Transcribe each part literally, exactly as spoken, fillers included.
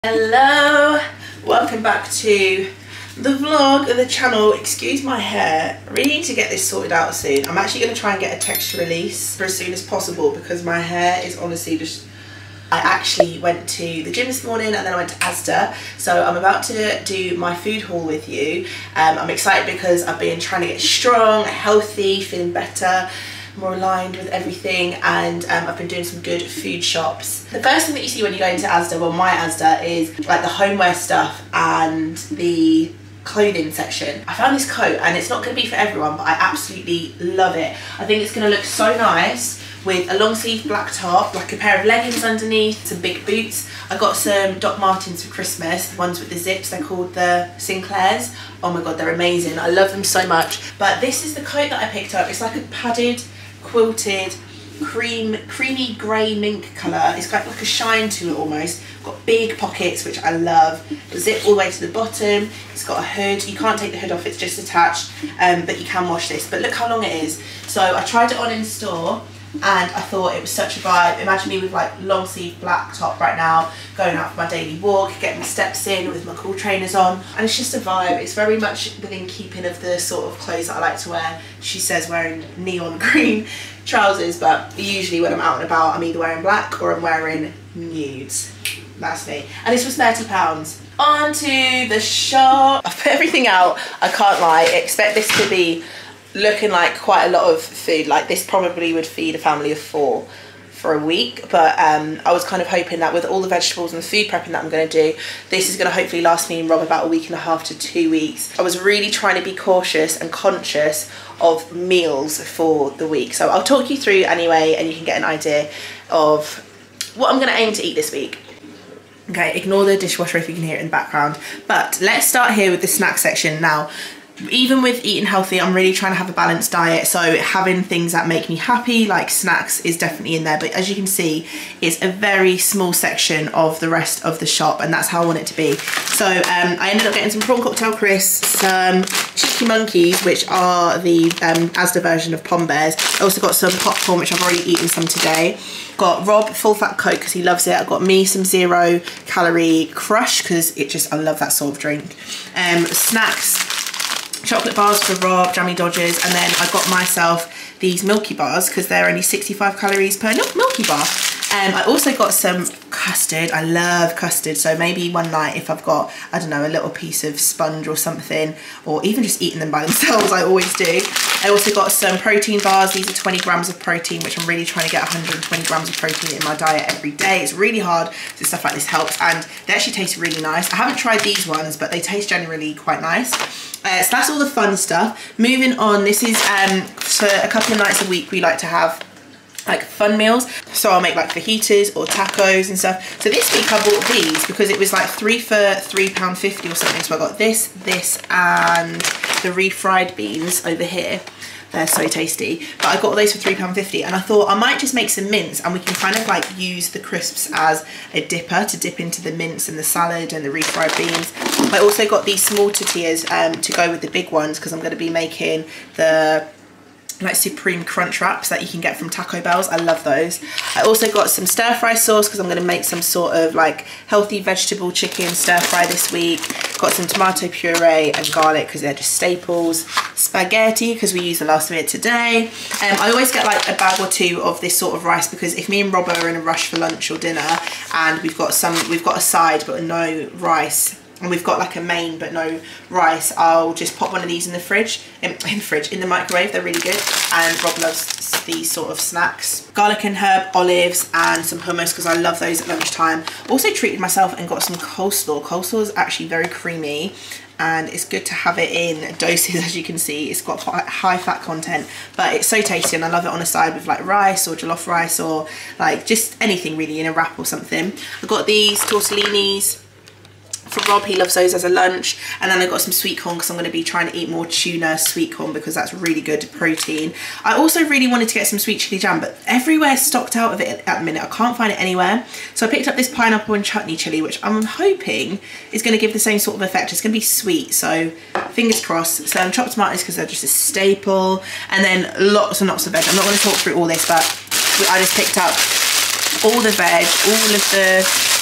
Hello, welcome back to the vlog of the channel. Excuse my hair, I really need to get this sorted out soon. I'm actually going to try and get a texture release for as soon as possible because my hair is honestly just... I actually went to the gym this morning and then I went to Asda, so I'm about to do my food haul with you. um, I'm excited because I've been trying to get strong, healthy, feeling better, more aligned with everything, and um, I've been doing some good food shops. The first thing that you see when you go into Asda, well my Asda, is like the homeware stuff and the clothing section. I found this coat and it's not going to be for everyone, but I absolutely love it. I think it's going to look so nice with a long sleeve black top, like a pair of leggings underneath, some big boots. I got some Doc Martens for Christmas, the ones with the zips, they're called the Sinclairs. Oh my god, they're amazing, I love them so much. But this is the coat that I picked up. It's like a padded, quilted, cream, creamy grey mink colour. It's got like a shine to it almost. Got big pockets, which I love. The zip all the way to the bottom. It's got a hood. You can't take the hood off, it's just attached, um, but you can wash this. But look how long it is. So I tried it on in store and I thought it was such a vibe. Imagine me with like long sleeve black top right now, going out for my daily walk, getting my steps in with my cool trainers on, and it's just a vibe. It's very much within keeping of the sort of clothes that I like to wear. She says wearing neon green trousers, but usually when I'm out and about I'm either wearing black or I'm wearing nudes. That's me. And this was thirty pounds. On to the shop. I've put everything out, I can't lie. Expect this to be looking like quite a lot of food. Like this probably would feed a family of four for a week, but um, I was kind of hoping that with all the vegetables and the food prepping that I'm going to do, this is going to hopefully last me and Rob about a week and a half to two weeks. I was really trying to be cautious and conscious of meals for the week, so I'll talk you through anyway and you can get an idea of what I'm going to aim to eat this week. Okay, ignore the dishwasher if you can hear it in the background, but let's start here with the snack section. Now, even with eating healthy, I'm really trying to have a balanced diet, so having things that make me happy like snacks is definitely in there, but as you can see it's a very small section of the rest of the shop and that's how I want it to be. So um, I ended up getting some prawn cocktail crisps, some cheeky monkeys, which are the um, Asda version of Pom Bears. I also got some popcorn, which I've already eaten some today. Got Rob full fat Coke because he loves it. I got me some zero calorie Crush because it just, I love that sort of drink. Um, snacks, chocolate bars for Rob, Jammy Dodgers, and then I got myself these Milky Bars because they're only sixty-five calories per Milky Bar. Um, I also got some custard. I love custard, so maybe one night if I've got, I don't know, a little piece of sponge or something, or even just eating them by themselves, I always do. I also got some protein bars. These are twenty grams of protein, which I'm really trying to get one hundred twenty grams of protein in my diet every day. It's really hard, so stuff like this helps, and they actually taste really nice. I haven't tried these ones, but they taste generally quite nice. Uh, so that's all the fun stuff. Moving on, this is um, for a couple of nights a week we like to have like fun meals, so I'll make like fajitas or tacos and stuff. So this week I bought these because it was like three for three pound fifty or something, so I got this, this and the refried beans over here. They're so tasty, but I got all those for three pound fifty, and I thought I might just make some mince and we can kind of like use the crisps as a dipper to dip into the mince and the salad and the refried beans. I also got these small tortillas um, to go with the big ones because I'm going to be making the like supreme crunch wraps that you can get from Taco Bell's. I love those. I also got some stir fry sauce because I'm going to make some sort of like healthy vegetable chicken stir fry this week. Got some tomato puree and garlic because they're just staples. Spaghetti because we used the last of it today. Um, I always get like a bag or two of this sort of rice because if me and Rob are in a rush for lunch or dinner and we've got some, we've got a side but no rice, and we've got like a main but no rice, I'll just pop one of these in the fridge, in, in the fridge, in the microwave. They're really good, and Rob loves these sort of snacks. Garlic and herb, olives, and some hummus because I love those at lunchtime. Also treated myself and got some coleslaw. Coleslaw is actually very creamy and it's good to have it in doses. As you can see, it's got quite high fat content, but it's so tasty and I love it on a side with like rice or jollof rice or like just anything really in a wrap or something. I got these tortellinis for Rob, he loves those as a lunch, and then I got some sweet corn because I'm going to be trying to eat more tuna sweet corn because that's really good protein. I also really wanted to get some sweet chili jam, but everywhere's stocked out of it at the minute. I can't find it anywhere, so I picked up this pineapple and chutney chili, which I'm hoping is going to give the same sort of effect. It's going to be sweet, so fingers crossed. Some chopped tomatoes because they're just a staple, and then lots and lots of veg. I'm not going to talk through all this, but I just picked up all the veg, all of the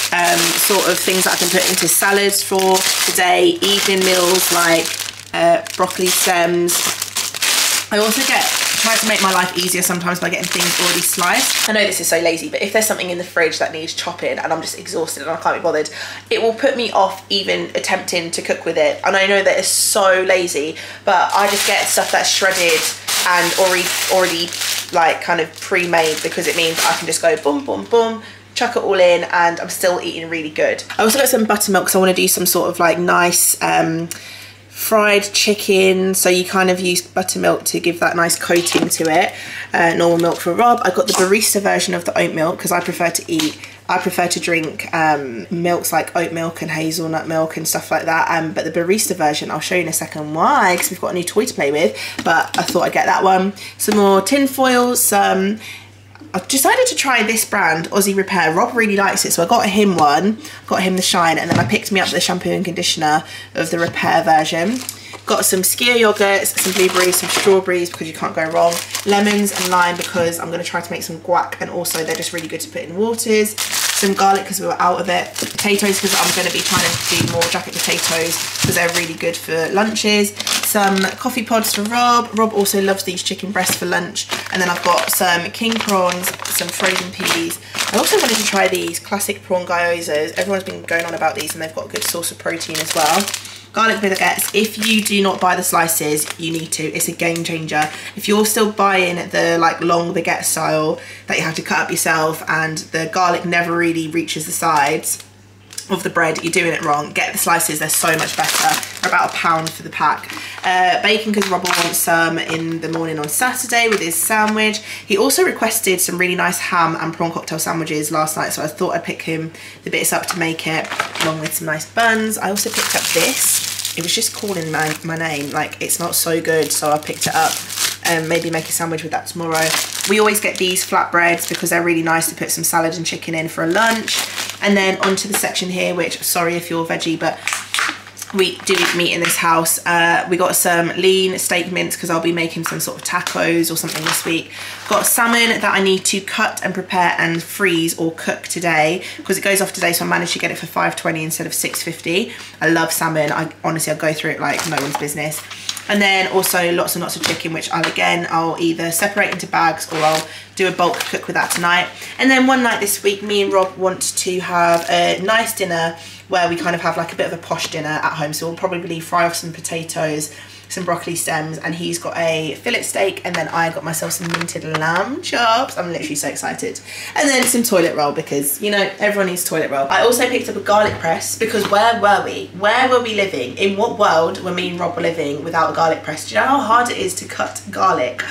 um, sort of things that I can put into salads for today, evening meals like uh, broccoli stems. I also get try to make my life easier sometimes by getting things already sliced. I know this is so lazy, but if there's something in the fridge that needs chopping and I'm just exhausted and I can't be bothered, it will put me off even attempting to cook with it. And I know that it's so lazy, but I just get stuff that's shredded and already already like kind of pre-made, because it means I can just go boom, boom, boom, chuck it all in, and I'm still eating really good. I also got some buttermilk because I want to do some sort of like nice um, fried chicken, so you kind of use buttermilk to give that nice coating to it. Uh, normal milk for Rob. I got the barista version of the oat milk because I prefer to eat, I prefer to drink um, milks like oat milk and hazelnut milk and stuff like that. Um, but the barista version, I'll show you in a second why, because we've got a new toy to play with, but I thought I'd get that one. Some more tin foil, some I've decided to try this brand, Aussie Repair. Rob really likes it, so I got him one, got him the Shine, and then I picked me up the shampoo and conditioner of the Repair version. Got some skyr yogurts, some blueberries, some strawberries, because you can't go wrong. Lemons and lime, because I'm going to try to make some guac, and also they're just really good to put in waters. Some garlic, because we were out of it. Potatoes, because I'm going to be trying to do more jacket potatoes, because they're really good for lunches. Some coffee pods for Rob. Rob also loves these chicken breasts for lunch. And then I've got some king prawns, some frozen peas. I also wanted to try these classic prawn gyozas. Everyone's been going on about these, and they've got a good source of protein as well. Garlic baguettes. If you do not buy the slices, you need to. It's a game changer. If you're still buying the like long baguette style that you have to cut up yourself and the garlic never really reaches the sides of the bread, you're doing it wrong. Get the slices, they're so much better. They're about a pound for the pack. Uh, bacon, because Robert wants some in the morning on Saturday with his sandwich. He also requested some really nice ham and prawn cocktail sandwiches last night, so I thought I'd pick him the bits up to make it, along with some nice buns. I also picked up this. It was just calling my, my name, like it smelled so good, so I picked it up. And maybe make a sandwich with that tomorrow. We always get these flatbreads because they're really nice to put some salad and chicken in for a lunch. And then onto the section here, which, sorry if you're veggie, but we do eat meat in this house. Uh, we got some lean steak mince because I'll be making some sort of tacos or something this week. Got salmon that I need to cut and prepare and freeze or cook today because it goes off today, so I managed to get it for five twenty instead of six fifty. I love salmon. I honestly, I'll go through it like no one's business. And then also lots and lots of chicken, which I'll again, I'll either separate into bags or I'll do a bulk cook with that tonight. And then one night this week, me and Rob want to have a nice dinner where we kind of have like a bit of a posh dinner at home. So we'll probably fry off some potatoes, some broccoli stems, and he's got a fillet steak, and then I got myself some minted lamb chops. I'm literally so excited. And then some toilet roll because, you know, everyone needs toilet roll. I also picked up a garlic press because where were we? Where were we living? In what world were me and Rob were living without a garlic press? Do you know how hard it is to cut garlic?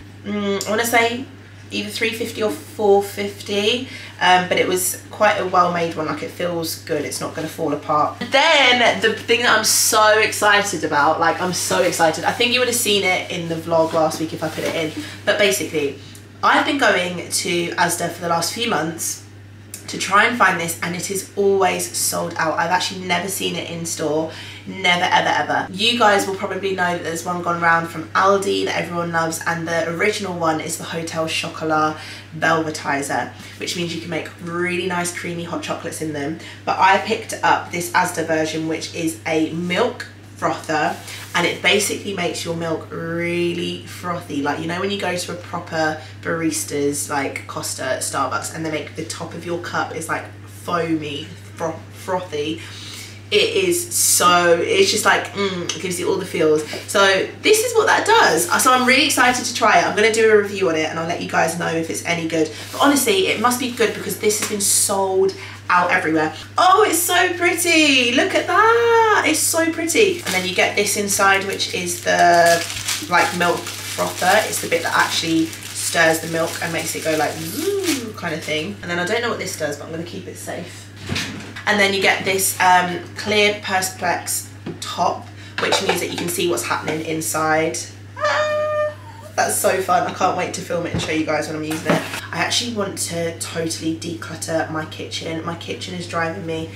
Mm, I want to say either three fifty or four fifty, um, but it was quite a well-made one. Like, it feels good, it's not going to fall apart. Then the thing that I'm so excited about, like I'm so excited, I think you would have seen it in the vlog last week if I put it in, but basically I've been going to Asda for the last few months to try and find this, and it is always sold out. I've actually never seen it in store, never ever ever. You guys will probably know that there's one gone around from Aldi that everyone loves, and the original one is the Hotel Chocolat Velvetizer, which means you can make really nice creamy hot chocolates in them. But I picked up this Asda version, which is a milk frother, and it basically makes your milk really frothy. Like, you know when you go to a proper barista's like Costa at Starbucks and they make the top of your cup is like foamy, fro frothy, it is so, it's just like, mm, it gives you all the feels. So this is what that does. So I'm really excited to try it. I'm going to do a review on it and I'll let you guys know if it's any good. But honestly, it must be good because this has been sold out everywhere. Oh, it's so pretty. Look at that. It's so pretty. And then you get this inside, which is the like milk frother. It's the bit that actually stirs the milk and makes it go like ooh kind of thing. And then I don't know what this does, but I'm going to keep it safe. And then you get this um, clear Perspex top, which means that you can see what's happening inside. Ah, that's so fun. I can't wait to film it and show you guys when I'm using it. I actually want to totally declutter my kitchen. My kitchen is driving me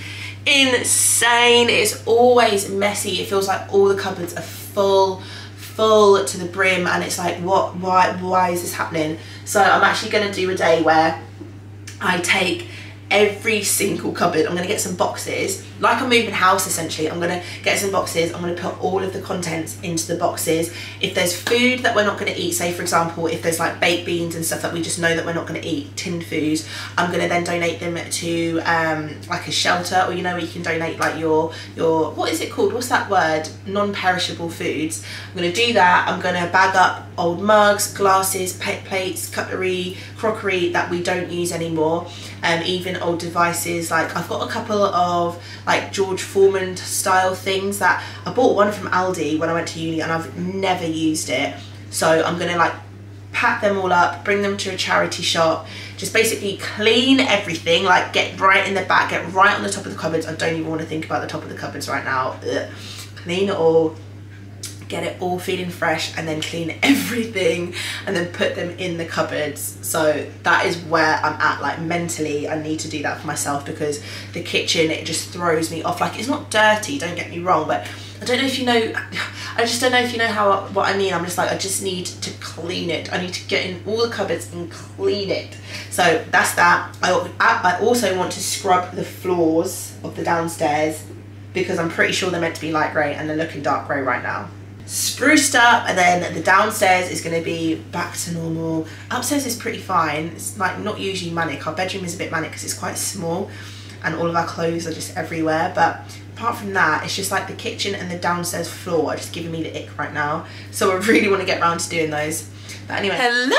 insane. It's always messy. It feels like all the cupboards are full, full to the brim, and it's like, what, why, why is this happening? So I'm actually going to do a day where I take every single cupboard. I'm gonna get some boxes, like I'm moving house essentially. I'm gonna get some boxes, I'm gonna put all of the contents into the boxes. If there's food that we're not gonna eat, say for example, if there's like baked beans and stuff that we just know that we're not gonna eat, tinned foods, I'm gonna then donate them to um, like a shelter, or you know where you can donate like your, your, what is it called? What's that word? Non-perishable foods. I'm gonna do that. I'm gonna bag up old mugs, glasses, plates, cutlery, crockery that we don't use anymore, and um, even old devices. Like I've got a couple of like George Foreman style things that I bought one from Aldi when I went to uni and I've never used it, so I'm gonna like pack them all up, bring them to a charity shop, just basically clean everything, like get right in the back, get right on the top of the cupboards. I don't even want to think about the top of the cupboards right now. Ugh. Clean it all, get it all feeling fresh, and then clean everything and then put them in the cupboards. So that is where I'm at, like mentally I need to do that for myself, because the kitchen, it just throws me off. Like it's not dirty, don't get me wrong, but I don't know if you know, I just don't know if you know how, what I mean. I'm just like, I just need to clean it. I need to get in all the cupboards and clean it. So that's that. I, I also want to scrub the floors of the downstairs, because I'm pretty sure they're meant to be light grey and they're looking dark grey right now. Spruced up, and then the downstairs is going to be back to normal. Upstairs is pretty fine. It's like not usually manic. Our bedroom is a bit manic because it's quite small and all of our clothes are just everywhere, but apart from that, it's just like the kitchen and the downstairs floor are just giving me the ick right now, so I really want to get around to doing those. But anyway,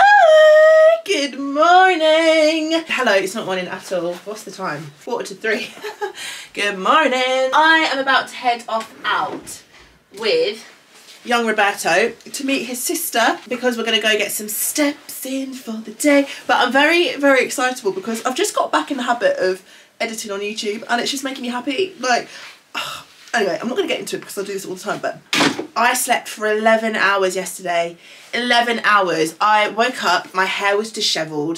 hello, good morning. Hello, it's not morning at all. What's the time? Quarter to three. Good morning. I am about to head off out with young Roberto to meet his sister, because we're going to go get some steps in for the day. But I'm very, very excitable because I've just got back in the habit of editing on YouTube, and it's just making me happy. Like, oh. Anyway, I'm not going to get into it because I do this all the time, but I slept for eleven hours yesterday. eleven hours. I woke up, my hair was dishevelled.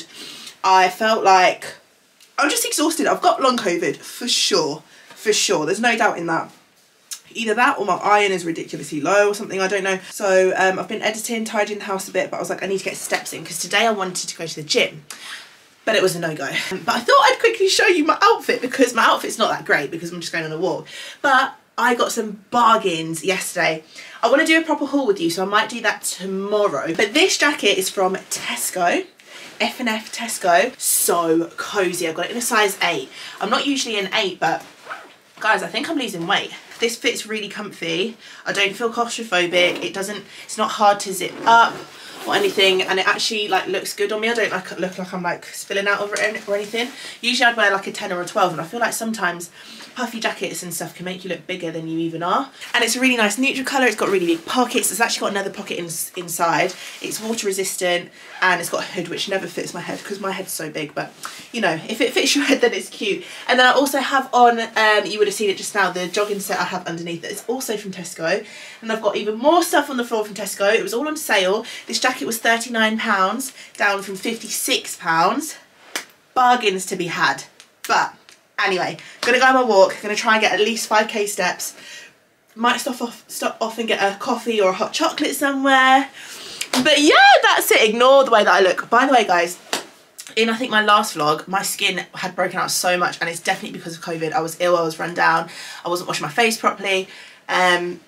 I felt like I'm just exhausted. I've got long COVID for sure, for sure. There's no doubt in that. Either that or my iron is ridiculously low or something, I don't know. So um, I've been editing, tidying the house a bit, but I was like, I need to get steps in because today I wanted to go to the gym, but it was a no-go. But I thought I'd quickly show you my outfit, because my outfit's not that great because I'm just going on a walk. But I got some bargains yesterday. I want to do a proper haul with you, so I might do that tomorrow. But this jacket is from Tesco. F and F Tesco. So cozy. I've got it in a size eight. I'm not usually an eight, but guys, I think I'm losing weight. This fits really comfy. I don't feel claustrophobic. It doesn't, it's not hard to zip up or anything, and it actually like looks good on me. I don't like look like I'm like spilling out over it or anything. Usually I'd wear like a ten or a twelve, and I feel like sometimes puffy jackets and stuff can make you look bigger than you even are. And it's a really nice neutral colour. It's got really big pockets. It's actually got another pocket in, inside. It's water resistant, and it's got a hood which never fits my head because my head's so big, but you know, if it fits your head then it's cute. And then I also have on, um, you would have seen it just now, the jogging set I have underneath that is also from Tesco. And I've got even more stuff on the floor from Tesco. It was all on sale. This jacket was thirty-nine pounds, down from fifty-six pounds. Bargains to be had. But anyway, gonna go on my walk, gonna try and get at least five K steps. Might stop off, stop off and get a coffee or a hot chocolate somewhere. But yeah, that's it. Ignore the way that I look. By the way, guys, in I think my last vlog, my skin had broken out so much, and it's definitely because of COVID. I was ill, I was run down, I wasn't washing my face properly. Um,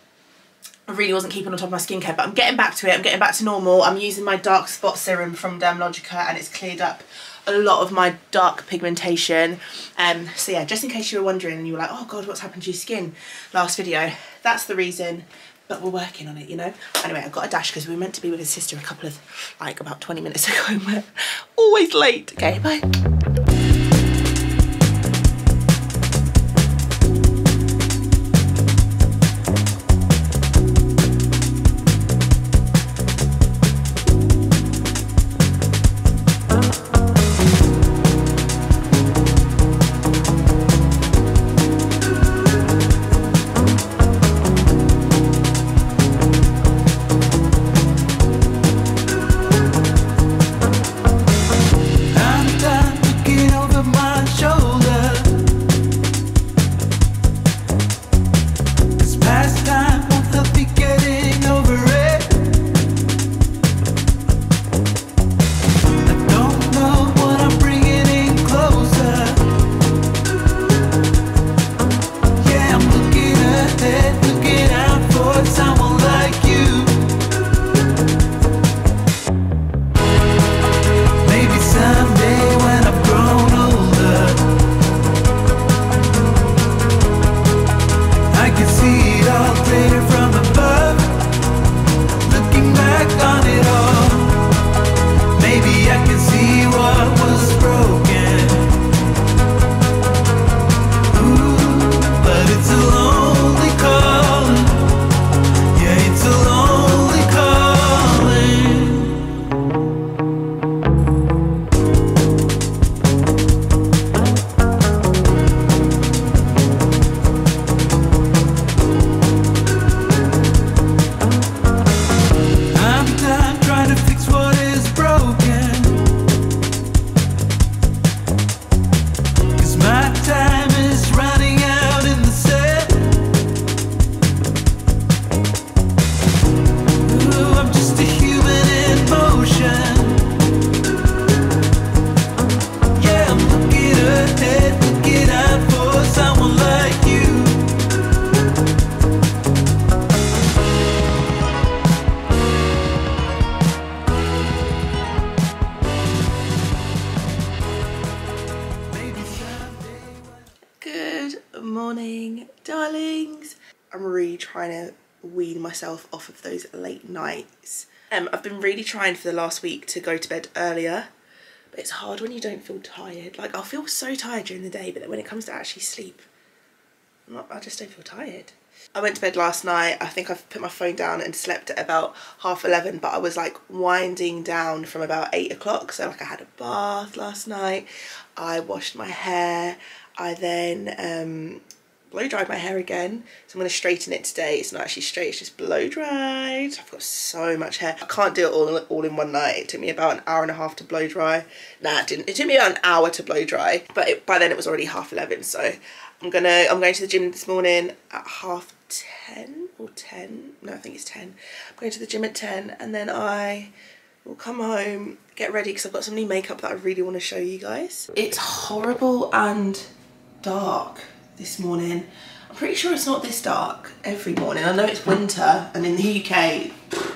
I really wasn't keeping on top of my skincare, but I'm getting back to it. I'm getting back to normal. I'm using my dark spot serum from Dermalogica, and it's cleared up a lot of my dark pigmentation. Um, so yeah, just in case you were wondering and you were like, oh God, what's happened to your skin last video? That's the reason, but we're working on it, you know? Anyway, I've got a dash because we were meant to be with his sister a couple of, like about twenty minutes ago, and we're always late. Okay, bye. I'm done I can see it all clear from above. Looking back on it all, maybe I can see what was broken. Ooh, but it's a lonely calling. Yeah, it's a lonely calling. I'm done trying to fix what is broken, 'cause my time is running out in the sand. Ooh, I'm just a human in motion. Yeah, I'm looking ahead, looking out for someone like you. Maybe someday. Good morning, darlings. I'm really trying to wean myself off of those late nights. Um, I've been really trying for the last week to go to bed earlier, but it's hard when you don't feel tired. Like, I'll feel so tired during the day, but then when it comes to actually sleep, I'm not, I just don't feel tired. I went to bed last night. I think I've put my phone down and slept at about half eleven, but I was like winding down from about eight o'clock. So like I had a bath last night. I washed my hair. I then um, blow dried my hair again. So I'm going to straighten it today. It's not actually straight, it's just blow dried. I've got so much hair. I can't do it all, all in one night. It took me about an hour and a half to blow dry. Nah, it didn't. It took me about an hour to blow dry, but it, by then it was already half eleven. So I'm gonna, I'm going to the gym this morning at half ten or ten. No, I think it's ten. I'm going to the gym at ten, and then I will come home, get ready, because I've got some new makeup that I really want to show you guys. It's horrible and dark this morning. I'm pretty sure it's not this dark every morning. I know it's winter, and in the U K,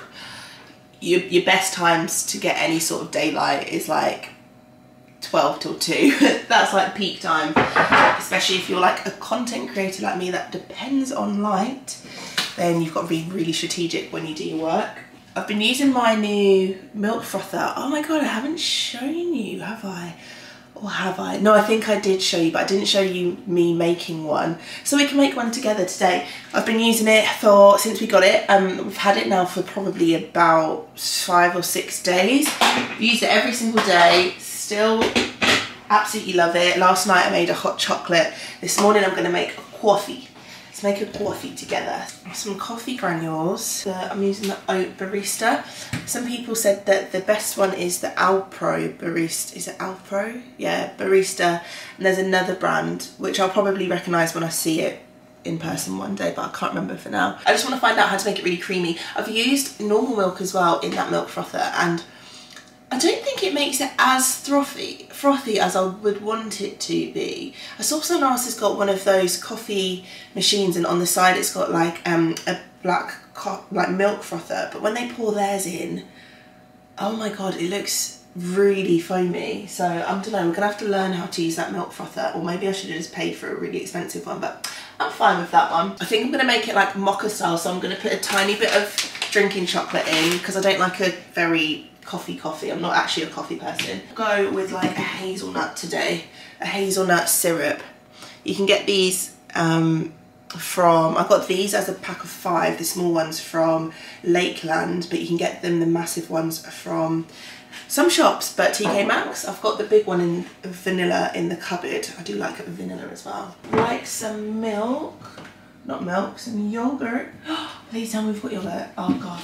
your, your best times to get any sort of daylight is like twelve till two. That's like peak time, especially if you're like a content creator like me that depends on light. Then you've got to be really strategic when you do your work. I've been using my new milk frother. Oh my god, I haven't shown you, have I? Or have I? No, I think I did show you, but I didn't show you me making one. So we can make one together today. I've been using it for, since we got it. Um, we've had it now for probably about five or six days. I've used it every single day. Still absolutely love it. Last night I made a hot chocolate. This morning I'm going to make a coffee. Let's make a coffee together. Some coffee granules. Uh, I'm using the Oat Barista. Some people said that the best one is the Alpro Barista. Is it Alpro? Yeah, Barista. And there's another brand which I'll probably recognise when I see it in person one day, but I can't remember for now. I just want to find out how to make it really creamy. I've used normal milk as well in that milk frother, and I don't think it makes it as frothy, frothy as I would want it to be. I saw someone else has got one of those coffee machines, and on the side it's got like um, a black like milk frother, but when they pour theirs in, oh my god, it looks really foamy. So I don't know, we're gonna have to learn how to use that milk frother, or maybe I should have just paid for a really expensive one, but I'm fine with that one. I think I'm gonna make it like mocha style, so I'm gonna put a tiny bit of drinking chocolate in, because I don't like a very coffee coffee. I'm not actually a coffee person. Go with like a hazelnut today, a hazelnut syrup. You can get these um, from, I got these as a pack of five, the small ones from Lakeland, but you can get them, the massive ones, from some shops, but T K Maxx. I've got the big one in vanilla in the cupboard. I do like vanilla as well. Like some milk, not milk, some yogurt. Please tell me we've got yogurt. Oh god.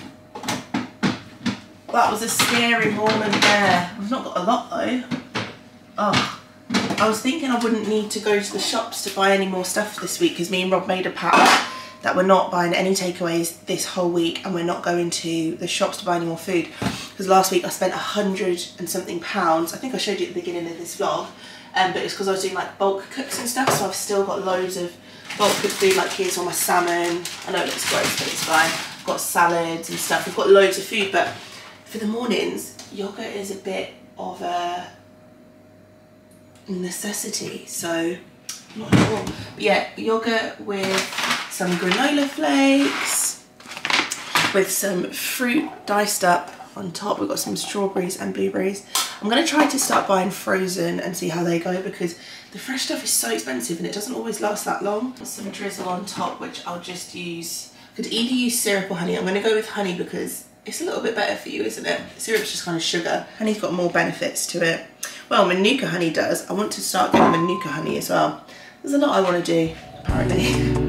That was a scary moment there. We've not got a lot though. Oh, I was thinking I wouldn't need to go to the shops to buy any more stuff this week, because me and Rob made a pact that we're not buying any takeaways this whole week, and we're not going to the shops to buy any more food. Because last week I spent a hundred and something pounds. I think I showed you at the beginning of this vlog, um, but it's because I was doing like bulk cooks and stuff, so I've still got loads of bulk cooked food. Like here's all my salmon. I know it looks gross, but it's fine. I've got salads and stuff. We've got loads of food, but for the mornings, yogurt is a bit of a necessity, so I'm not sure. But yeah, yogurt with some granola flakes with some fruit diced up on top. We've got some strawberries and blueberries. I'm going to try to start buying frozen and see how they go, because the fresh stuff is so expensive and it doesn't always last that long. Some drizzle on top, which I'll just use, could either use syrup or honey. I'm going to go with honey because it's a little bit better for you, isn't it? Syrup's just kind of sugar. Honey's got more benefits to it. Well, Manuka honey does. I want to start getting Manuka honey as well. There's a lot I want to do, apparently.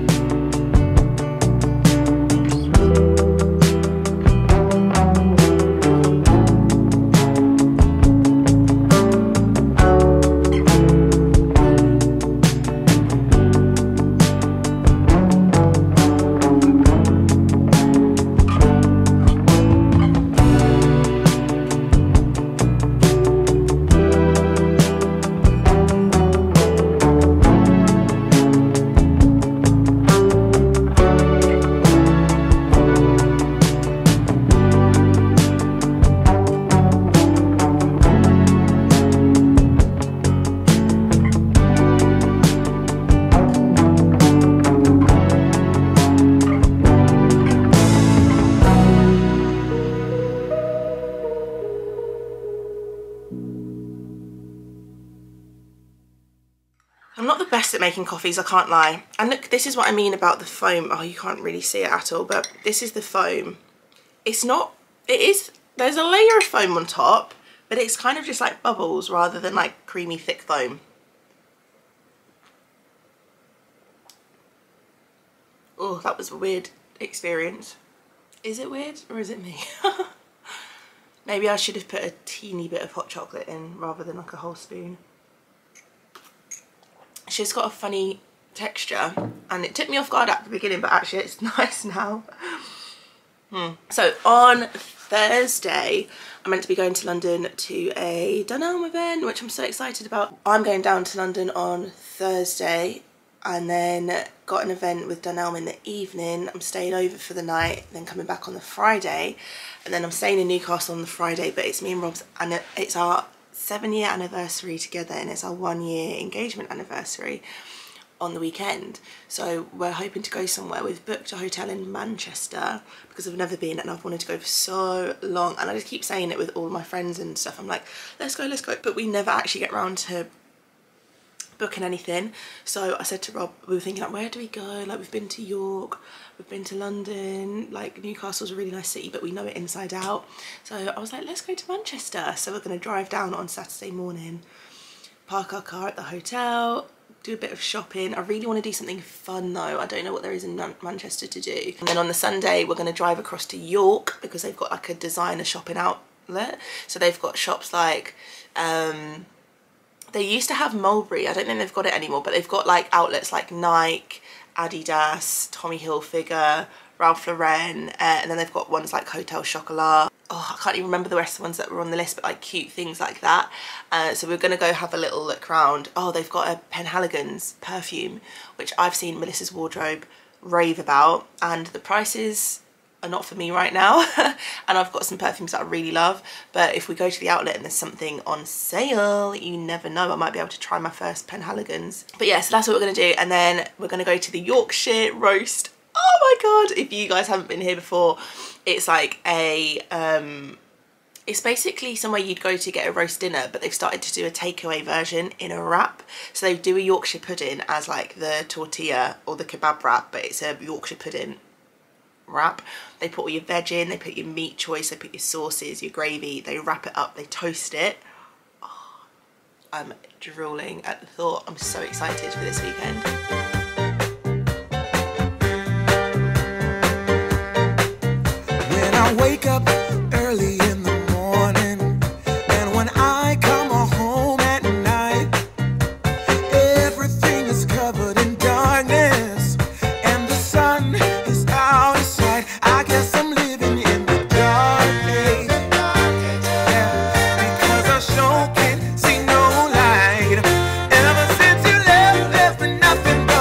I'm not the best at making coffees, I can't lie. And look, this is what I mean about the foam. Oh, you can't really see it at all, but this is the foam. It's not, it is, there's a layer of foam on top, but it's kind of just like bubbles rather than like creamy thick foam. Oh, that was a weird experience. Is it weird or is it me? Maybe I should have put a teeny bit of hot chocolate in rather than like a whole spoon. She's got a funny texture and it took me off guard at the beginning, but actually it's nice now. Hmm. So on Thursday, I'm meant to be going to London to a Dunelm event, which I'm so excited about. I'm going down to London on Thursday and then got an event with Dunelm in the evening. I'm staying over for the night, then coming back on the Friday. And then I'm staying in Newcastle on the Friday, but it's me and Rob's, and it's our seven year anniversary together, and it's our one year engagement anniversary on the weekend. So we're hoping to go somewhere. We've booked a hotel in Manchester because I've never been and I've wanted to go for so long, and I just keep saying it with all my friends and stuff. I'm like, let's go, let's go, but we never actually get around to booking anything. So I said to Rob, we were thinking like, where do we go? Like, we've been to York, we've been to London, like Newcastle's a really nice city, but we know it inside out. So I was like, let's go to Manchester. So we're going to drive down on Saturday morning, park our car at the hotel, do a bit of shopping. I really want to do something fun though. I don't know what there is in Man Manchester to do. And then on the Sunday, we're going to drive across to York because they've got like a designer shopping outlet. So they've got shops like, um, they used to have Mulberry. I don't think they've got it anymore, but they've got like outlets like Nike, Adidas, Tommy Hilfiger, Ralph Lauren, uh, and then they've got ones like Hotel Chocolat. Oh, I can't even remember the rest of the ones that were on the list, but like cute things like that. Uh, so we're gonna go have a little look around. Oh, they've got a Penhaligon's perfume, which I've seen Melissa's wardrobe rave about, and the prices are not for me right now. And I've got some perfumes that I really love, but if we go to the outlet and there's something on sale, you never know, I might be able to try my first Penhaligon's. But yeah, so that's what we're gonna do, and then we're gonna go to the Yorkshire roast. Oh my god, if you guys haven't been here before, it's like a um it's basically somewhere you'd go to get a roast dinner, but they've started to do a takeaway version in a wrap. So they do a Yorkshire pudding as like the tortilla or the kebab wrap, but it's a Yorkshire pudding wrap. They put all your veg in, they put your meat choice, they put your sauces, your gravy, they wrap it up, they toast it. Oh, I'm drooling at the thought. I'm so excited for this weekend. When I wake up early in the morning, and when I come home at night, everything is covered in darkness, and the sun is out of sight. I guess I'm living in the dark age, yeah, because I sure can't see no light. Ever since you left, there's been nothing but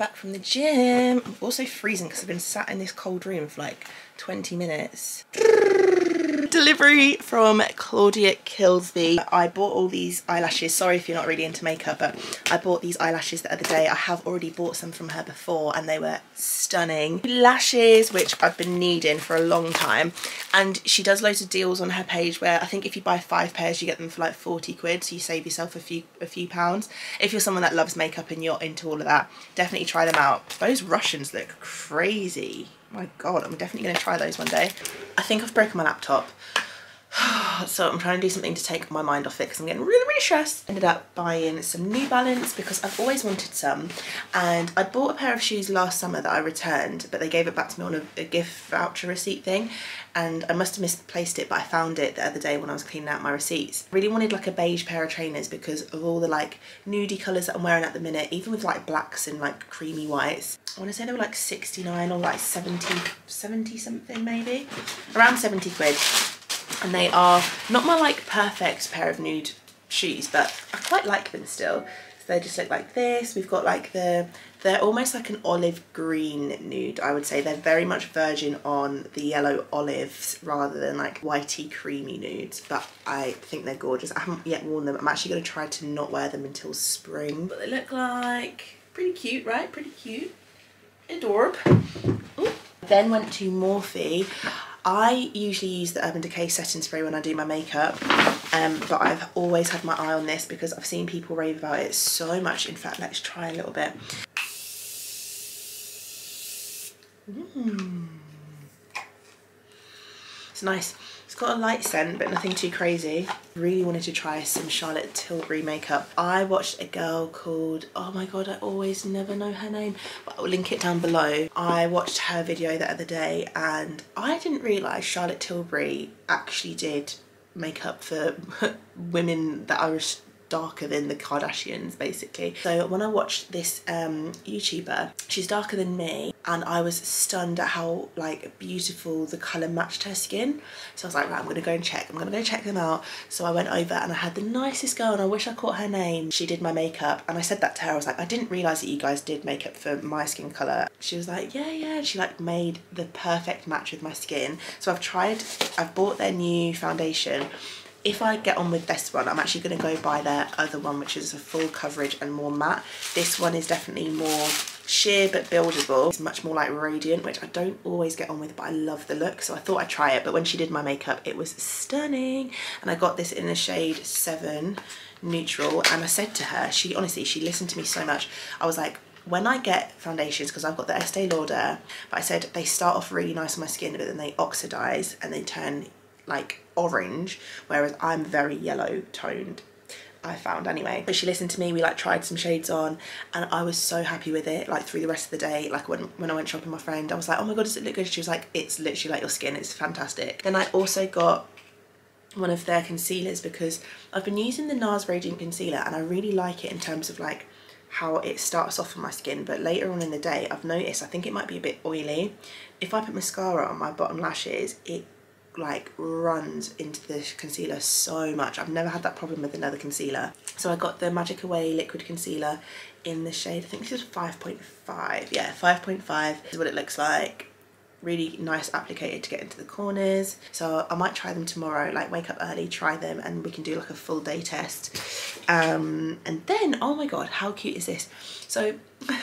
back from the gym. I'm also freezing because I've been sat in this cold room for like twenty minutes. Delivery from Claudia Kilsby. I bought all these eyelashes. Sorry if you're not really into makeup, but I bought these eyelashes the other day. I have already bought some from her before and they were stunning. Lashes, which I've been needing for a long time. And she does loads of deals on her page where I think if you buy five pairs, you get them for like forty quid. So you save yourself a few, a few pounds. If you're someone that loves makeup and you're into all of that, definitely try them out. Those Russians look crazy. My God, I'm definitely going to try those one day. I think I've broken my laptop. So I'm trying to do something to take my mind off it because I'm getting really, really stressed. Ended up buying some New Balance because I've always wanted some. And I bought a pair of shoes last summer that I returned, but they gave it back to me on a, a gift voucher receipt thing. And I must have misplaced it, but I found it the other day when I was cleaning out my receipts. Really wanted like a beige pair of trainers because of all the like nudie colours that I'm wearing at the minute, even with like blacks and like creamy whites. I want to say they were like sixty-nine or like seventy, seventy something maybe. Around seventy quid. And they are not my like perfect pair of nude shoes, but I quite like them still. So they just look like this. We've got like the, they're almost like an olive green nude, I would say. They're very much verging on the yellow olives rather than like whitey creamy nudes, but I think they're gorgeous. I haven't yet worn them. I'm actually going to try to not wear them until spring. But they look like pretty cute, right? Pretty cute. Adorable. Ooh. Then went to Morphe. I usually use the Urban Decay setting spray when I do my makeup, um, but I've always had my eye on this because I've seen people rave about it so much. In fact, let's try a little bit. Mm. It's nice. It's got a light scent, but nothing too crazy. Really wanted to try some Charlotte Tilbury makeup. I watched a girl called, oh my God, I always never know her name, but I'll link it down below. I watched her video the other day and I didn't realise Charlotte Tilbury actually did makeup for women that are darker than the Kardashians, basically. So when I watched this um, YouTuber, she's darker than me, and I was stunned at how like beautiful the colour matched her skin. So I was like, right, I'm gonna go and check. I'm gonna go check them out. So I went over and I had the nicest girl, and I wish I caught her name. She did my makeup, and I said that to her. I was like, I didn't realise that you guys did makeup for my skin colour. She was like, yeah, yeah. And she like made the perfect match with my skin. So I've tried, I've bought their new foundation. If I get on with this one, I'm actually going to go buy their other one, which is a full coverage and more matte. This one is definitely more sheer but buildable. It's much more like radiant, which I don't always get on with, but I love the look, so I thought I'd try it. But when she did my makeup, it was stunning. And I got this in the shade seven Neutral, and I said to her, she honestly, she listened to me so much. I was like, when I get foundations, because I've got the Estee Lauder, but I said they start off really nice on my skin, but then they oxidize and they turn like orange, whereas I'm very yellow toned, I found anyway. But she listened to me, we like tried some shades on, and I was so happy with it. Like through the rest of the day, like when, when I went shopping with my friend, I was like, oh my God, does it look good? She was like, it's literally like your skin, it's fantastic. Then I also got one of their concealers because I've been using the NARS Radiant Concealer and I really like it in terms of like how it starts off on my skin, but later on in the day I've noticed I think it might be a bit oily. If I put mascara on my bottom lashes, it like runs into the concealer so much. I've never had that problem with another concealer. So I got the Magic Away liquid concealer in the shade, I think this is five point five. Yeah, five point five is what it looks like. Really nice applicator to get into the corners. So I might try them tomorrow, like wake up early, try them, and we can do like a full day test. Um, and then, oh my God, how cute is this? So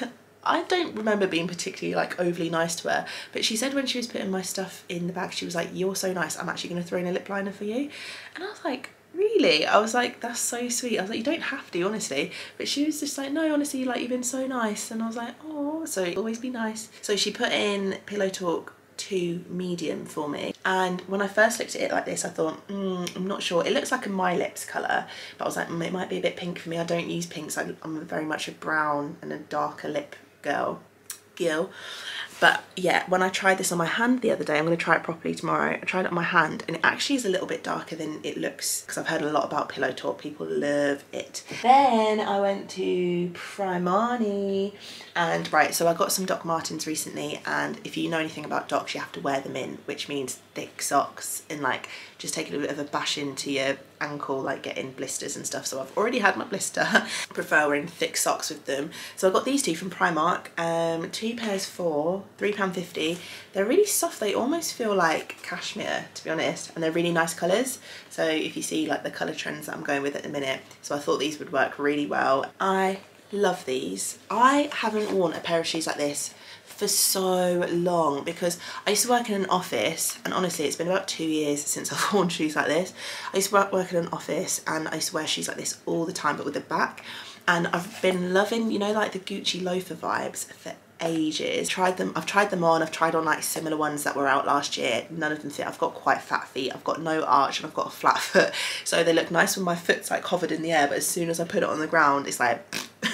I don't remember being particularly like overly nice to her, but she said when she was putting my stuff in the bag, she was like, you're so nice, I'm actually going to throw in a lip liner for you. And I was like, really? I was like, that's so sweet. I was like, you don't have to, honestly. But she was just like, no, honestly, like you've been so nice. And I was like, oh, so always be nice. So she put in Pillow Talk two medium for me, and when I first looked at it like this, I thought, mm, I'm not sure. It looks like a My Lips colour, but I was like, mm, it might be a bit pink for me. I don't use pinks. I'm very much a brown and a darker lip girl. Girl. But yeah, when I tried this on my hand the other day, I'm going to try it properly tomorrow. I tried it on my hand and it actually is a little bit darker than it looks, because I've heard a lot about Pillow Talk. People love it. Then I went to Primani and right, so I got some Doc Martens recently, and if you know anything about Docs, you have to wear them in, which means thick socks and like just taking a bit of a bash into your ankle, like getting blisters and stuff. So I've already had my blister. I prefer wearing thick socks with them. So I got these two from Primark, um, two pairs for three pounds fifty. They're really soft, they almost feel like cashmere, to be honest, and they're really nice colours. So if you see like the colour trends that I'm going with at the minute, so I thought these would work really well. I love these. I haven't worn a pair of shoes like this for so long, because I used to work in an office, and honestly it's been about two years since I've worn shoes like this. I used to work, work in an office and I used to wear shoes like this all the time, but with a back, and I've been loving, you know, like the Gucci loafer vibes for ages. Tried them, I've tried them on, I've tried on like similar ones that were out last year. None of them fit. I've got quite fat feet, I've got no arch, and I've got a flat foot, so they look nice when my foot's like hovered in the air, but as soon as I put it on the ground it's like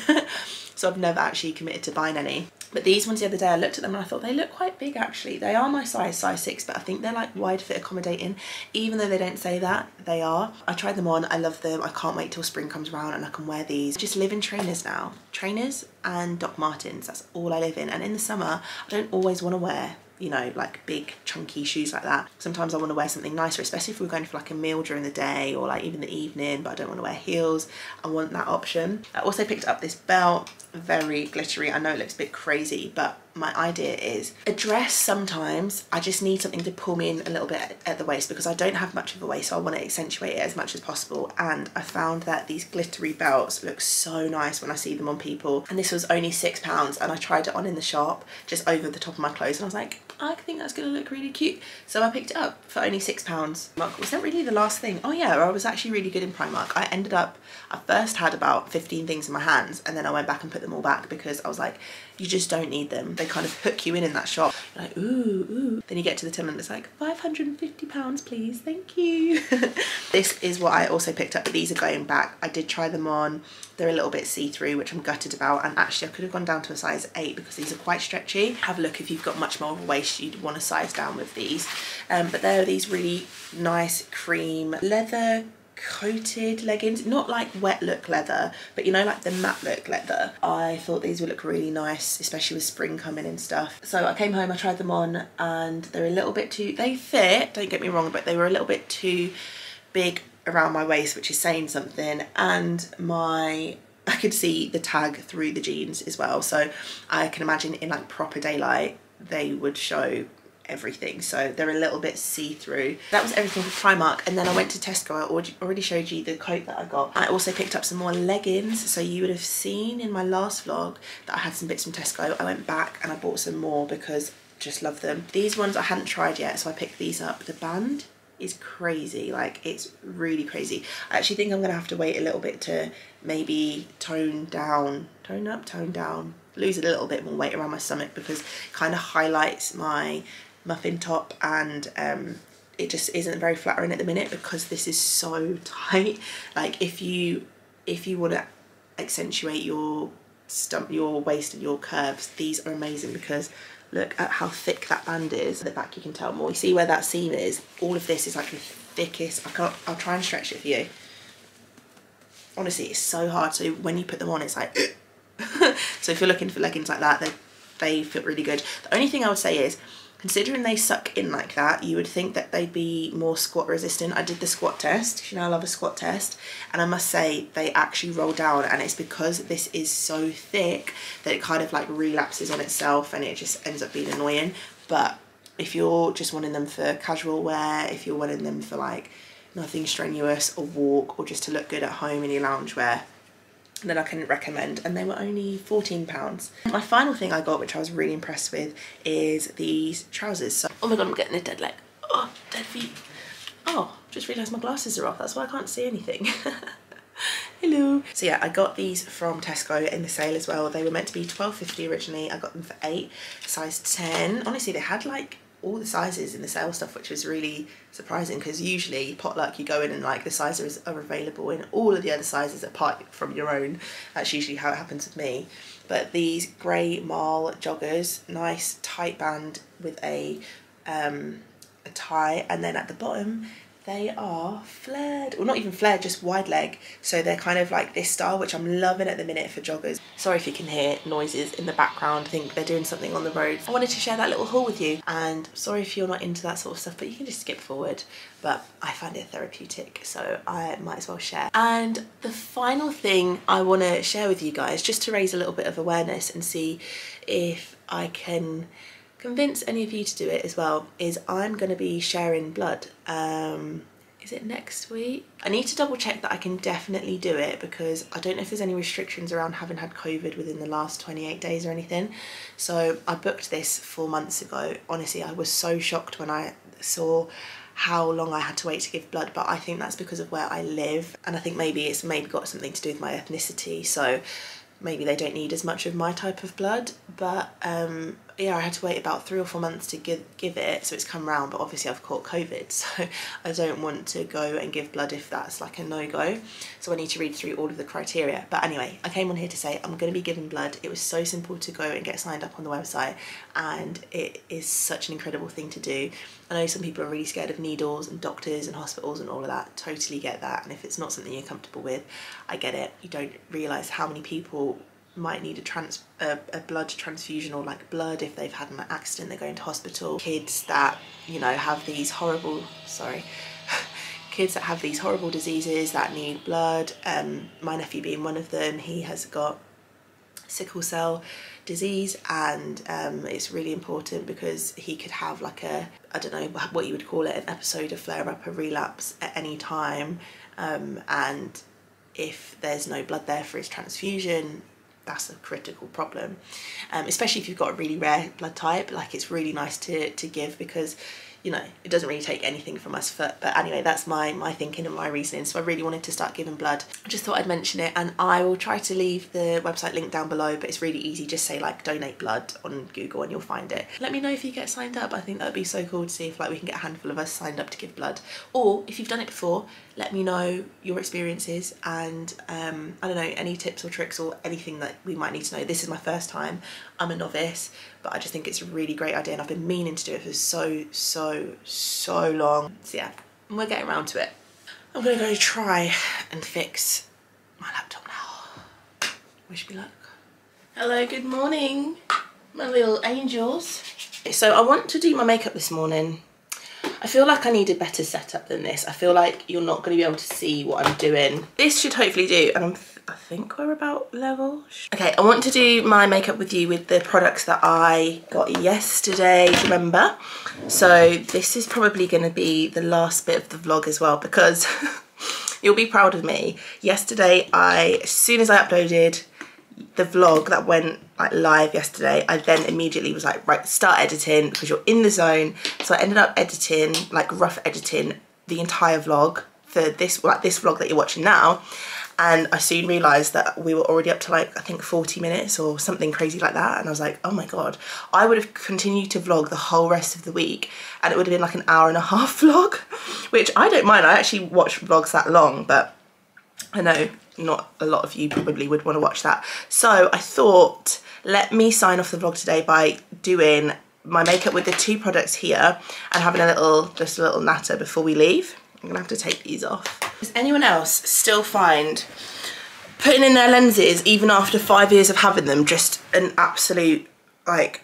so I've never actually committed to buying any. But these ones the other day, I looked at them and I thought they look quite big actually. They are my size, size six, but I think they're like wide fit accommodating, even though they don't say that, they are. I tried them on, I love them. I can't wait till spring comes around and I can wear these. I just live in trainers now. Trainers and Doc Martens, that's all I live in. And in the summer, I don't always want to wear, you know, like big chunky shoes like that. Sometimes I want to wear something nicer, especially if we're going for like a meal during the day or like even the evening, but I don't want to wear heels. I want that option. I also picked up this belt, very glittery. I know it looks a bit crazy, but my idea is a dress. Sometimes I just need something to pull me in a little bit at the waist, because I don't have much of a waist, so I want to accentuate it as much as possible. And I found that these glittery belts look so nice when I see them on people, and this was only six pounds, and I tried it on in the shop just over the top of my clothes, and I was like, I think that's going to look really cute, so I picked it up for only six pounds. Was that really the last thing? Oh yeah, I was actually really good in Primark. I ended up, I first had about fifteen things in my hands, and then I went back and put them all back, because I was like, you just don't need them. They kind of hook you in in that shop. You're like, ooh, ooh. Then you get to the till and it's like, five hundred and fifty pounds please, thank you. This is what I also picked up, but these are going back. I did try them on. They're a little bit see-through, which I'm gutted about, and actually I could have gone down to a size eight because these are quite stretchy. Have a look if you've got much more of a waist, you'd want to size down with these. Um, but there are these really nice cream leather coated leggings, not like wet look leather, but you know, like the matte look leather. I thought these would look really nice, especially with spring coming and stuff. So I came home, I tried them on, and they're a little bit too, they fit, don't get me wrong, but they were a little bit too big around my waist, which is saying something, and my I could see the tag through the jeans as well, so I can imagine in like proper daylight they would show everything, so they're a little bit see-through. That was everything for Primark, and then I went to Tesco. I already showed you the coat that I got. I also picked up some more leggings, so you would have seen in my last vlog that I had some bits from Tesco. I went back and I bought some more because I just love them. These ones I hadn't tried yet, so I picked these up. The band is crazy, like it's really crazy. I actually think I'm gonna have to wait a little bit to maybe tone down, tone up, tone down, lose a little bit more weight around my stomach, because it kind of highlights my muffin top, and um, it just isn't very flattering at the minute because this is so tight. Like if you if you want to accentuate your stump, your waist and your curves, these are amazing, because look at how thick that band is. At the back you can tell more. You see where that seam is? All of this is like the thickest. I can't, I'll try and stretch it for you. Honestly, it's so hard. So when you put them on, it's like so if you're looking for leggings like that, they they fit really good. The only thing I would say is, considering they suck in like that, you would think that they'd be more squat resistant. I did the squat test, you know I love a squat test, and I must say they actually roll down, and it's because this is so thick that it kind of like relapses on itself and it just ends up being annoying. But if you're just wanting them for casual wear, if you're wanting them for like nothing strenuous, a walk, or just to look good at home in your loungewear, then I can recommend. And they were only fourteen pounds. My final thing I got, which I was really impressed with, is these trousers. So, oh my god, I'm getting a dead leg. Oh, dead feet. Oh, just realised my glasses are off. That's why I can't see anything. Hello. So yeah, I got these from Tesco in the sale as well. They were meant to be twelve fifty originally. I got them for eight, size ten. Honestly, they had like all the sizes in the sale stuff, which was really surprising because usually potluck you go in and like the sizes are available in all of the other sizes apart from your own. That's usually how it happens with me. But these grey marl joggers, nice tight band with a um, a tie, and then at the bottom they are flared, or not even flared, just wide leg. So they're kind of like this style, which I'm loving at the minute for joggers. Sorry if you can hear noises in the background. I think they're doing something on the road. I wanted to share that little haul with you, and sorry if you're not into that sort of stuff, but you can just skip forward. But I find it therapeutic, so I might as well share. And the final thing I want to share with you guys, just to raise a little bit of awareness and see if I can convince any of you to do it as well, is I'm going to be sharing blood. Um, is it next week? I need to double check that I can definitely do it, because I don't know if there's any restrictions around having had COVID within the last twenty-eight days or anything. So I booked this four months ago. Honestly, I was so shocked when I saw how long I had to wait to give blood, but I think that's because of where I live, and I think maybe it's maybe got something to do with my ethnicity, so maybe they don't need as much of my type of blood. But um, yeah, I had to wait about three or four months to give give it, so it's come round, but obviously I've caught COVID, so I don't want to go and give blood if that's like a no-go. So I need to read through all of the criteria. But anyway, I came on here to say I'm going to be giving blood. It was so simple to go and get signed up on the website, and it is such an incredible thing to do. I know some people are really scared of needles and doctors and hospitals and all of that. Totally get that, and if it's not something you're comfortable with, I get it. You don't realise how many people might need a trans a, a blood transfusion, or like blood if they've had an accident, they're going to hospital. Kids that, you know, have these horrible sorry kids that have these horrible diseases that need blood. Um my nephew being one of them, he has got sickle cell disease, and um it's really important because he could have like a, I don't know what you would call it, an episode, a flare up, a relapse at any time, um and if there's no blood there for his transfusion, that's a critical problem, um, especially if you've got a really rare blood type. Like, it's really nice to, to give, because, you know, it doesn't really take anything from us. For, but anyway, that's my, my thinking and my reasoning. So I really wanted to start giving blood. I just thought I'd mention it, and I will try to leave the website link down below, but it's really easy. Just say like donate blood on Google and you'll find it. Let me know if you get signed up. I think that would be so cool to see if like we can get a handful of us signed up to give blood. Or if you've done it before, let me know your experiences, and um, I don't know, any tips or tricks or anything that we might need to know. This is my first time. I'm a novice, but I just think it's a really great idea, and I've been meaning to do it for so, so, so long. So yeah, we're getting around to it. I'm gonna go try and fix my laptop now. Wish me luck. Hello, good morning, my little angels. So I want to do my makeup this morning. I feel like I need a better setup than this. I feel like you're not going to be able to see what I'm doing. This should hopefully do, and I'm, I think we're about level. Okay, I want to do my makeup with you with the products that I got yesterday, remember? So this is probably going to be the last bit of the vlog as well, because you'll be proud of me. Yesterday, I, as soon as I uploaded the vlog that went like live yesterday, I then immediately was like, right, start editing, because you're in the zone. So I ended up editing, like rough editing, the entire vlog for this, like this vlog that you're watching now. And I soon realised that we were already up to like, I think forty minutes or something crazy like that. And I was like, oh my God, I would have continued to vlog the whole rest of the week, and it would have been like an hour and a half vlog, which I don't mind. I actually watch vlogs that long, but I know not a lot of you probably would want to watch that. So I thought, let me sign off the vlog today by doing my makeup with the two products here and having a little, just a little natter before we leave. I'm gonna have to take these off. Does anyone else still find putting in their lenses, even after five years of having them, just an absolute, like,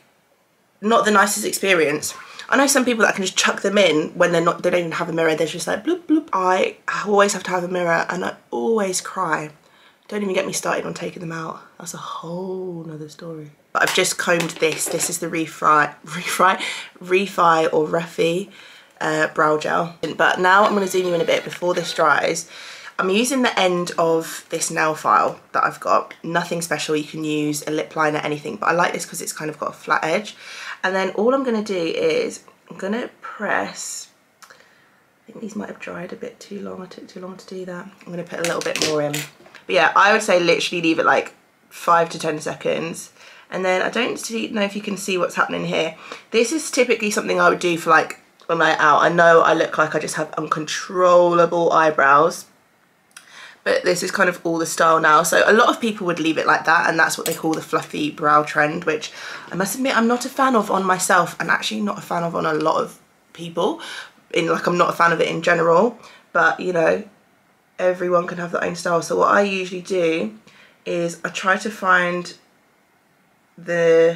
not the nicest experience? I know some people that can just chuck them in when they're not, they don't even have a mirror, they're just like bloop bloop. I always have to have a mirror, and I always cry. Don't even get me started on taking them out. That's a whole nother story. But I've just combed this. This is the Refy, Refy, Refy or Refi uh, brow gel. But now I'm gonna zoom you in a bit before this dries. I'm using the end of this nail file that I've got. Nothing special, you can use a lip liner, anything, but I like this because it's kind of got a flat edge. And then all I'm gonna do is, I'm gonna press, I think these might have dried a bit too long, I took too long to do that. I'm gonna put a little bit more in. But yeah, I would say literally leave it like five to ten seconds, And then I don't see, know if you can see what's happening here. This is typically something I would do for like a night out. I know I look like I just have uncontrollable eyebrows, but this is kind of all the style now. So a lot of people would leave it like that, and that's what they call the fluffy brow trend, which I must admit I'm not a fan of on myself, and actually not a fan of on a lot of people. In like, I'm not a fan of it in general, but you know, everyone can have their own style. So what I usually do is I try to find the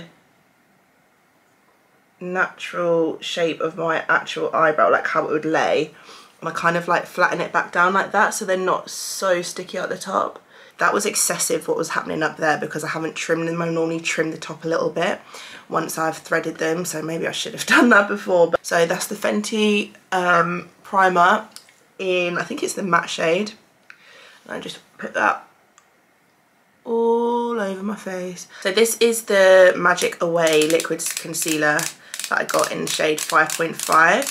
natural shape of my actual eyebrow, like how it would lay, and I kind of like flatten it back down like that so they're not so sticky at the top. That was excessive what was happening up there because I haven't trimmed them. I normally trim the top a little bit once I've threaded them, so maybe I should have done that before. But, so that's the Fenty um, primer in, I think it's the matte shade, and I just put that all over my face. So this is the Magic Away liquid concealer that I got in shade five point five.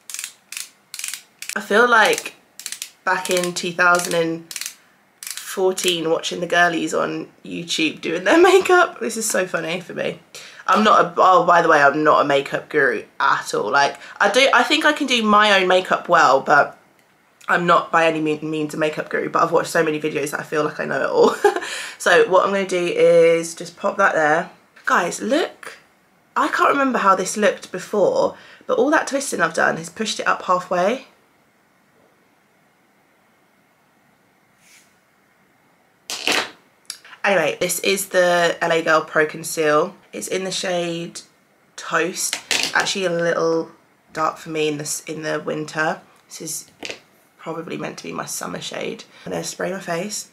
I feel like back in two thousand fourteen watching the girlies on YouTube doing their makeup. This is so funny for me. I'm not a, oh by the way, I'm not a makeup guru at all. Like I do, I think I can do my own makeup well, but I'm not by any means a makeup guru, but I've watched so many videos that I feel like I know it all. So what I'm going to do is just pop that there. Guys, look, I can't remember how this looked before, but all that twisting I've done has pushed it up halfway. Anyway, this is the L A Girl Pro Conceal. It's in the shade Toast. It's actually a little dark for me in this in the winter. This is probably meant to be my summer shade. I'm gonna spray my face.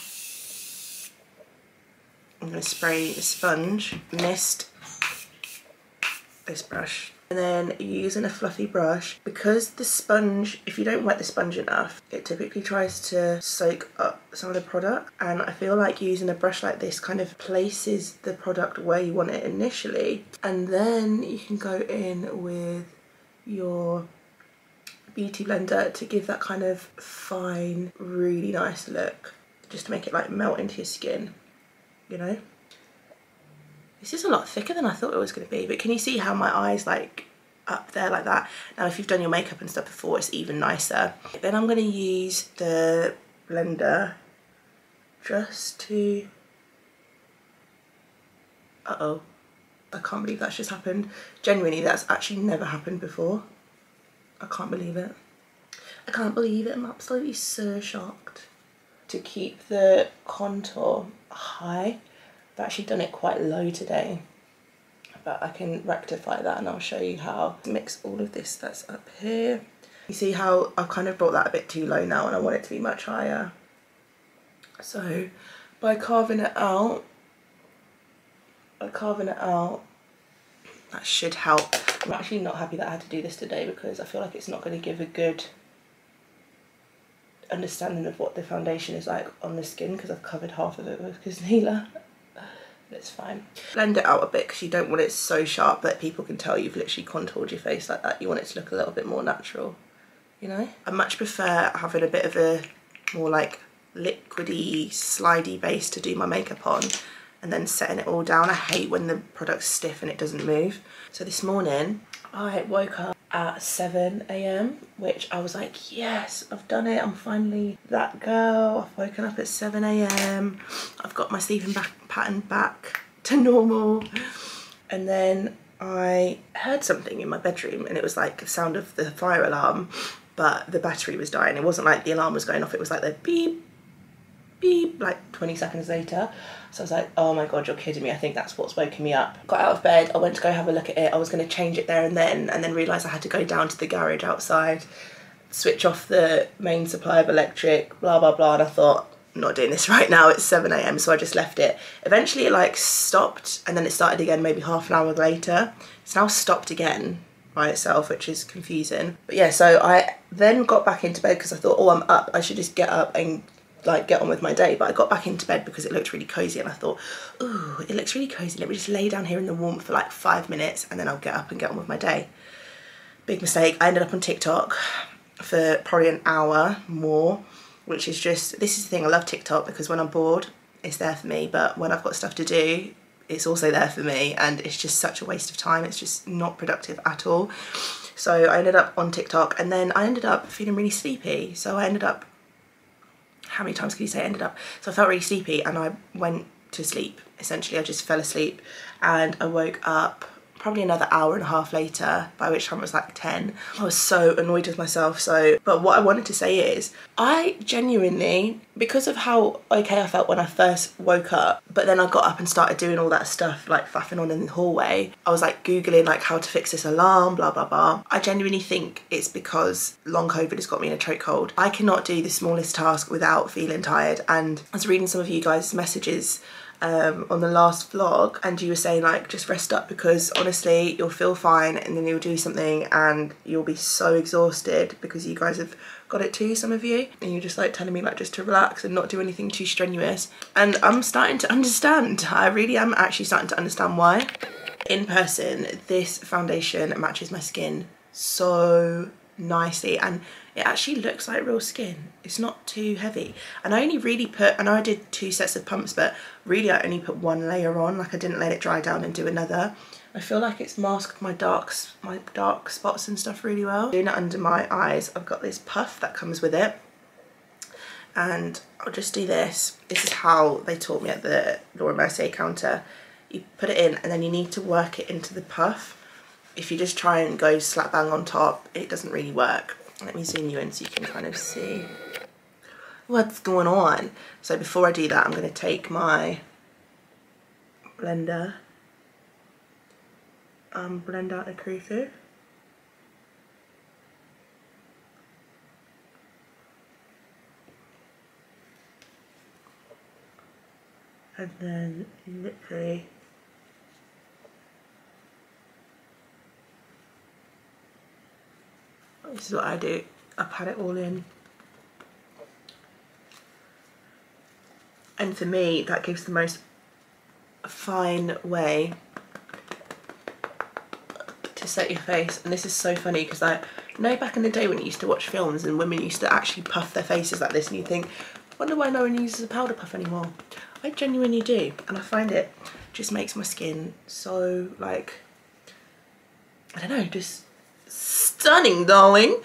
I'm gonna spray the sponge, mist, this brush. And then using a fluffy brush, because the sponge, if you don't wet the sponge enough, it typically tries to soak up some of the product. And I feel like using a brush like this kind of places the product where you want it initially. And then you can go in with your beauty blender to give that kind of fine, really nice look. Just to make it like melt into your skin, you know? This is a lot thicker than I thought it was going to be, but can you see how my eye's like up there like that? Now if you've done your makeup and stuff before, it's even nicer. Then I'm going to use the blender just to... Uh-oh. I can't believe that's just happened. Genuinely, that's actually never happened before. I can't believe it. I can't believe it. I'm absolutely so shocked. To keep the contour high, I've actually done it quite low today, but I can rectify that and I'll show you how. Mix all of this that's up here. You see how I've kind of brought that a bit too low now and I want it to be much higher. So by carving it out, by carving it out, that should help. I'm actually not happy that I had to do this today because I feel like it's not going to give a good understanding of what the foundation is like on the skin because I've covered half of it with concealer. But it's fine. Blend it out a bit because you don't want it so sharp that people can tell you've literally contoured your face like that. You want it to look a little bit more natural, you know? I much prefer having a bit of a more like liquidy, slidey base to do my makeup on and then setting it all down. I hate when the product's stiff and it doesn't move. So this morning I woke up at seven A M, which I was like, yes, I've done it. I'm finally that girl. I've woken up at seven A M. I've got my sleeping back pattern back to normal. And then I heard something in my bedroom and it was like the sound of the fire alarm, but the battery was dying. It wasn't like the alarm was going off. It was like the beep, beep, like twenty seconds later. So I was like, oh my God, you're kidding me. I think that's what's woken me up. Got out of bed, I went to go have a look at it. I was gonna change it there and then, and then realised I had to go down to the garage outside, switch off the main supply of electric, blah, blah, blah. And I thought, I'm not doing this right now, it's seven A M, so I just left it. Eventually it like stopped and then it started again maybe half an hour later. It's now stopped again by itself, which is confusing. But yeah, so I then got back into bed because I thought, oh, I'm up, I should just get up and like get on with my day. But I got back into bed because it looked really cozy and I thought, ooh, it looks really cozy, let me just lay down here in the warmth for like five minutes and then I'll get up and get on with my day. Big mistake. I ended up on TikTok for probably an hour more, which is just, this is the thing, I love TikTok because when I'm bored it's there for me, but when I've got stuff to do it's also there for me, and it's just such a waste of time. It's just not productive at all. So I ended up on TikTok, and then I ended up feeling really sleepy. So I ended up, how many times can you say I ended up? So I felt really sleepy and I went to sleep. Essentially, I just fell asleep, and I woke up probably another hour and a half later, by which time it was like ten. I was so annoyed with myself. So, but what I wanted to say is, I genuinely, because of how okay I felt when I first woke up, but then I got up and started doing all that stuff, like faffing on in the hallway. I was like Googling like how to fix this alarm, blah, blah, blah. I genuinely think it's because long COVID has got me in a chokehold. I cannot do the smallest task without feeling tired. And I was reading some of you guys' messages Um, on the last vlog, and you were saying like just rest up, because honestly you'll feel fine and then you'll do something and you'll be so exhausted, because you guys have got it too, some of you, and you're just like telling me like just to relax and not do anything too strenuous. And I'm starting to understand. I really am actually starting to understand why. In person, this foundation matches my skin so nicely, and it actually looks like real skin. It's not too heavy, and I only really put, I know I did two sets of pumps, but really I only put one layer on. Like I didn't let it dry down and do another. I feel like it's masked my darks, my dark spots and stuff really well. Doing it under my eyes, I've got this puff that comes with it, and I'll just do this. This is how they taught me at the Laura Mercier counter. You put it in and then you need to work it into the puff. If you just try and go slap bang on top, it doesn't really work. Let me zoom you in so you can kind of see what's going on. So before I do that, I'm going to take my blender and blend out the creases. And then literally this is what I do. I pat it all in. And for me, that gives the most fine way to set your face. And this is so funny because I know back in the day when you used to watch films and women used to actually puff their faces like this, and you think, wonder why no one uses a powder puff anymore. I genuinely do, and I find it just makes my skin so, like, I don't know, just stunning, darling.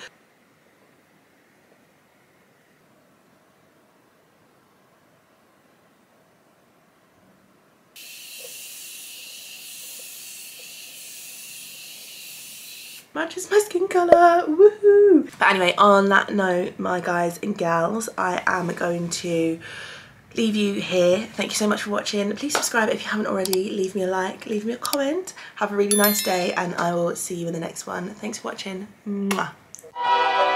Matches my skin colour, woohoo! But anyway, on that note, my guys and gals, I am going to leave you here. Thank you so much for watching. Please subscribe if you haven't already. Leave me a like, leave me a comment. Have a really nice day, and I will see you in the next one. Thanks for watching. Mwah.